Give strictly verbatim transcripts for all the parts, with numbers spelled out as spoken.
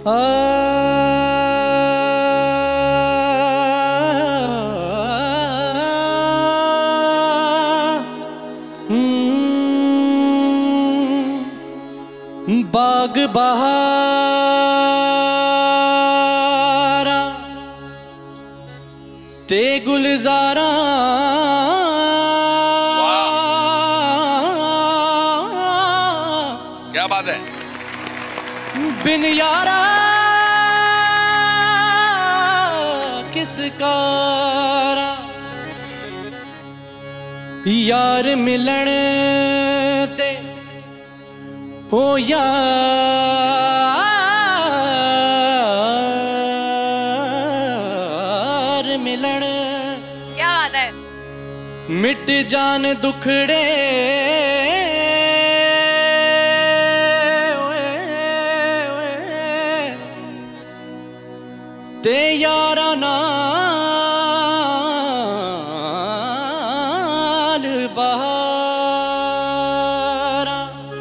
बाग बहारा ते गुलजारा क्या बात है। बिन यारा किस कारा यार मिलन ते हो यार मिलन। क्या बात है। मिट जान दुखड़े ते यारा नाल बहारा।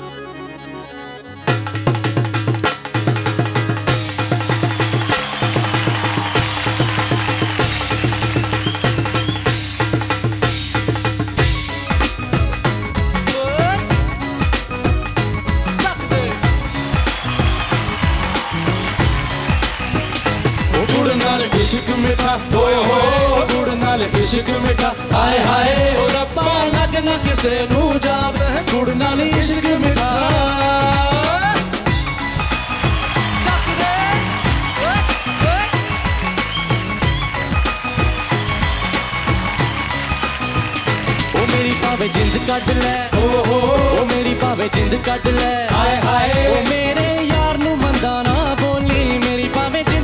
इश्क मिठा हो हो गुड़ नाल इश्क मिठा हाय हाय ओ रब्बा लगना किसे नू जावे गुड़ नाल इश्क मिठा। ओ मेरी भावे जिंद कट ले ओ हो ओ मेरी भावे जिंद कट ले हाय हाय ओ मेरे यार नू मंदा ना बोली मेरी भावे जिंद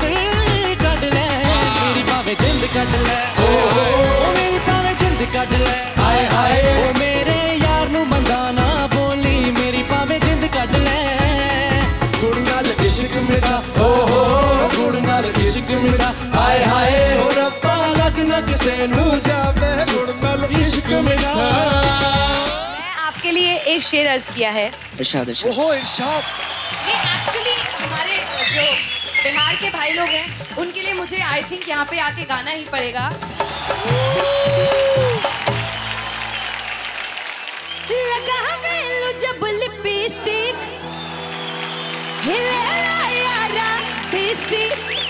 जिंद कट ले ओ मेरी भावे जिंद कट ले हाय हाय ओ मेरे यार नू मंदा ना बोली मेरी भावे जिंद कट ले। गुड़ नाल इश्क मिठा ओ हो गुड़ नाल इश्क मिठा हाय हाय ओ रब्बा लगना किसे नू जावे गुड़ नाल इश्क मिठा। मैं आपके लिए एक शेर अर्ज किया है। इरशाद इरशाद। ओहो इरशाद। ये एक्चुअली हमारे जो बिहार के भाई लोग हैं उनके लिए मुझे आई थिंक यहाँ पे आके गाना ही पड़ेगा। लगा मेलू जब लिपस्टिक हिलेला यारा टेस्टी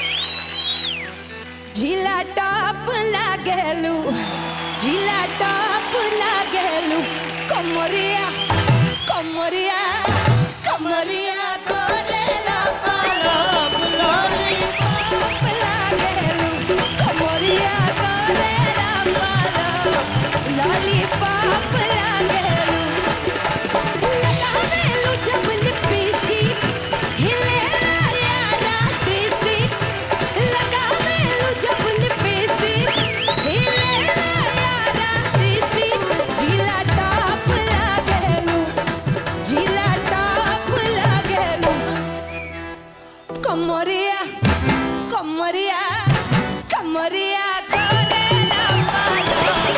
जिला टॉप लागेलू जिला टॉप लागेलू कमरिया कमरिया कमरिया करेला पाला लॉलीपॉप लागेलू लगा मेलू जब लिपस्टिक हिलेला यारा टेस्टी लगा मेलू जब लिपस्टिक हिलेला यारा टेस्टी जिला टॉप लागेलू जिला टॉप लागेलू कमरिया कमरिया कमरिया करेला पालो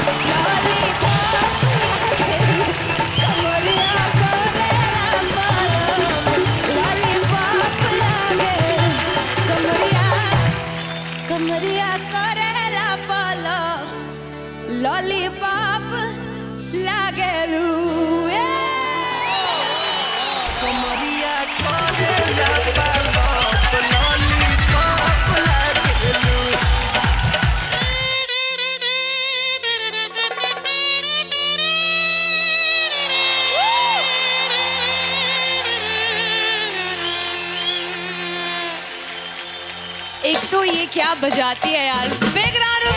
कमरिया करेला पालो लॉलीपॉप लागेलू कमरिया करेला पालो लॉलीपॉप लागेलू। एक तो ये क्या बजाती है यार। बिग राउंड ऑफ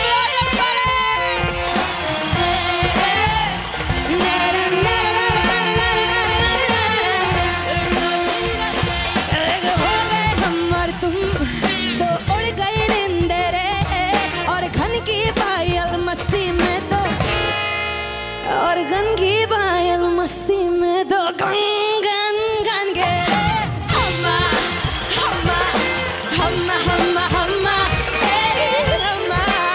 हमर तुम तो उड़ गए निंदरे और घन की पायल मस्ती में तो और घन की पायल मस्ती में तो गन गन गन गे हम्मा हम्मा हम्मा हम्मा हम्मा हे हम्मा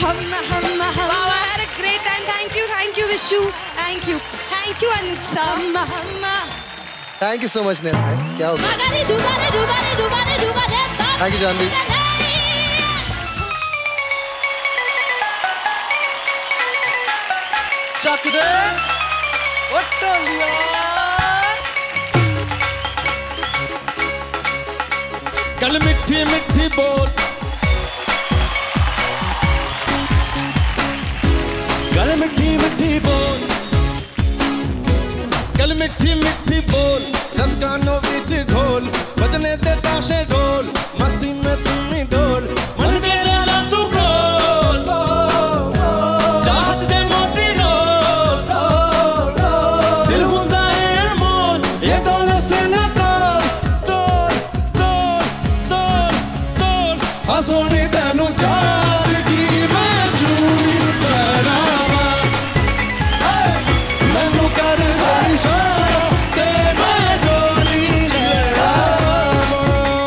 हम हम हम Wow, I had a great time. Thank you, thank you, Vishu. Thank you, thank you, Anuj sir. हम हम thank you so much Neha. क्या हो गया? मगारी दुबारे दुबारे दुबारे दुबारे थैंक यू जानवी। ਚੱਕ ਦੇ ਓ ਢੋਲੀਆ ਗੱਲ ਮਿੱਠੀ ਮਿੱਠੀ ਬੋਲ ਗੱਲ ਮਿੱਠੀ ਮਿੱਠੀ ਬੋਲ गल मिठी मिठी बोल दस कानों बीच घोल बजने दे ताशे ढोल मस्ती में तुम ही ढोल मन तेरा ना तू खोल चाहत दे मोती रोल दिल हुंदा है अनमोल ये दौलत से ना तोल तोल तोल तोल तोल हाँ सोनी तेनू जादगी मैं चूरी परावा मैनू कर दे इशारा ते मैं डोली ले आवा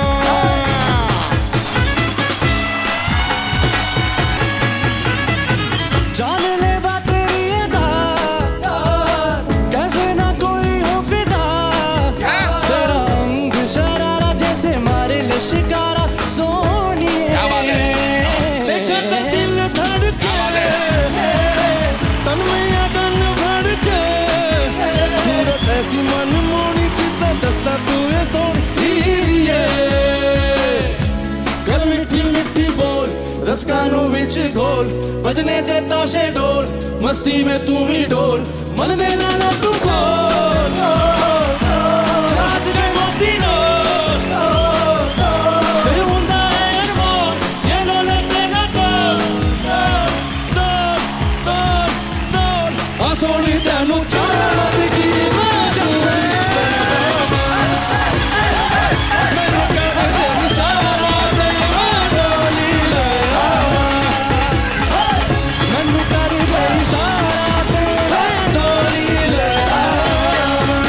जान ले बात तेरी अदा कैसे ना कोई हो फिदा तेरा अंग शरारा जैसे मारे लिशकारा सोनिए देखा तो दिल धड़के तन में अगन भड़के सूरत ऐसी मन मोड़ी कितना दस्ता तू है सोनी गल मिठी मिठी बोल रस कानों विच घोल बजने दे ताशे ढोल मस्ती में तू ही ढोल मन दे ना तू खोल चाहत दे मोती रोल दिल हुंदा है अनमोल ये दौलत से ना तोल तोल तोल तोल हाँ सोनी तेनू जादगी मैं चूरी मैनू कर दे इशारा ते मैं डोली ले आवा मैनू कर दे इशारा ते मैं डोली ले आवा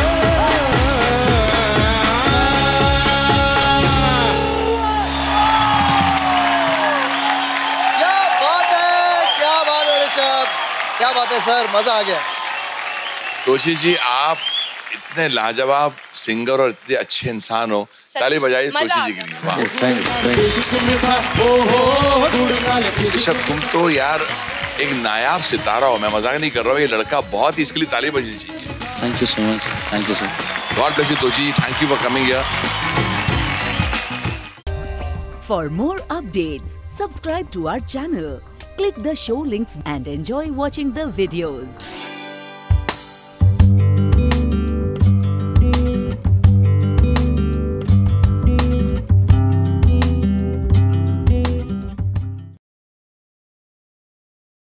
क्या बात है, क्या बात है ऋषभ, क्या बात है सर, मजा आ गया। तोशी जी आप इतने लाजवाब सिंगर और इतने अच्छे इंसान हो, ताली बजाइए मजा तोशी आ जी गया। के लिए। वाह थैंक्स थैंक्स। इश्क मिठा ओ हो गुड़ नाल ऋषभ तुम तो यार एक नायाब सितारा हो, मैं मजाक नहीं कर रहा हूँ, ये लड़का बहुत ही इसके लिए ताली बजनी चाहिए। Thank you so much. Thank you so much. God bless you Toshi ji, thank you for coming here. For more updates, subscribe to our channel, click the show links and enjoy watching the videos.